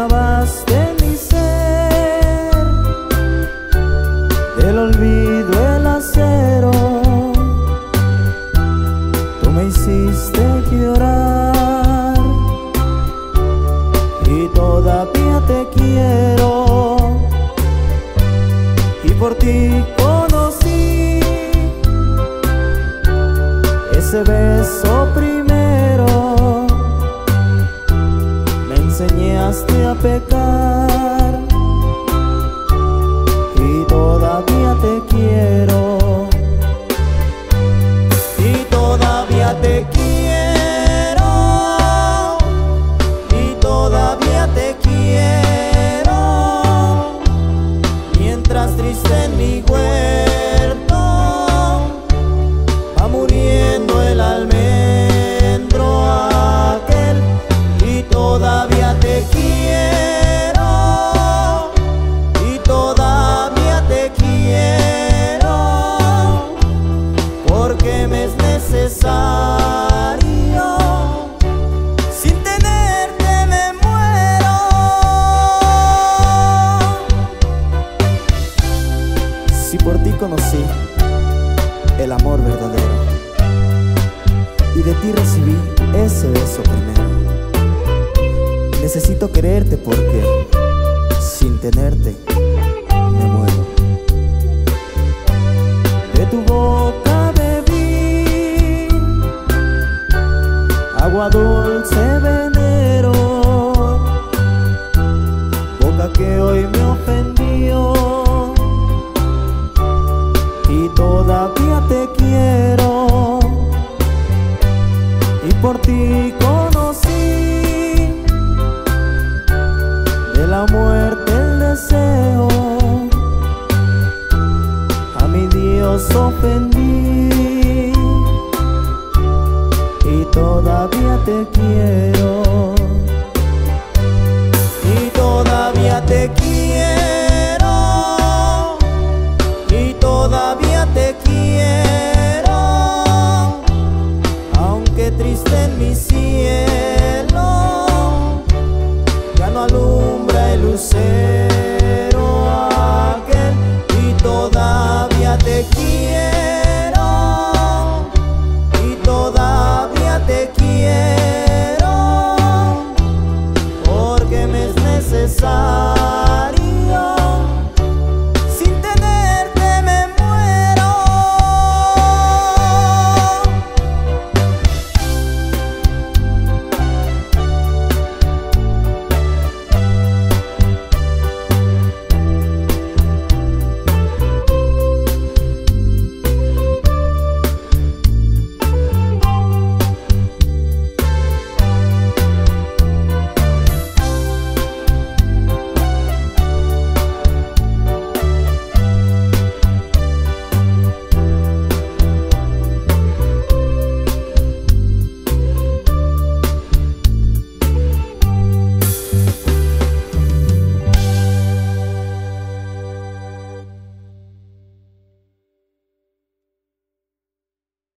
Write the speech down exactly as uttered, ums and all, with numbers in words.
clavaste mi ser, del olvido el acero. Tú me hiciste llorar y todavía te quiero, y por ti conocí ese beso primero. Me enseñaste a pecar y todavía te quiero, y todavía te quiero, y todavía te quiero. Mientras triste en mi huerto va muriendo el almendro aquel, y todavía te quiero, y todavía te quiero, porque me es necesario. Sin tenerte me muero. Si por ti conocí el amor verdadero, y de ti recibí ese beso primero, necesito quererte porque sin tenerte me muero. De tu boca bebí agua dulce venero, boca que hoy me ofendió, y todavía te quiero, y por ti conocí de la muerte el deseo. A mi Dios ofendí y todavía te quiero, y todavía te quiero, y todavía te quiero, aunque triste en mi cielo ya no alumbra el lucero.